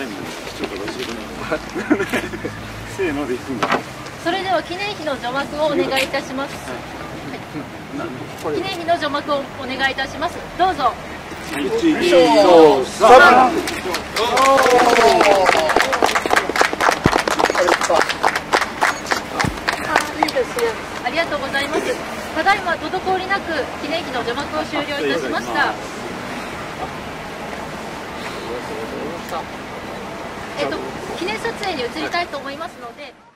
もん視聴者が教えてないせーのでいくんだ。 それでは記念碑の除幕をお願いいたします。記念碑の除幕をお願いいたします。どうぞ。 1、2、3。 いいですね。ありがとうございます。ただいま滞りなく記念碑の除幕を終了いたしました。記念撮影に移りたいと思いますので。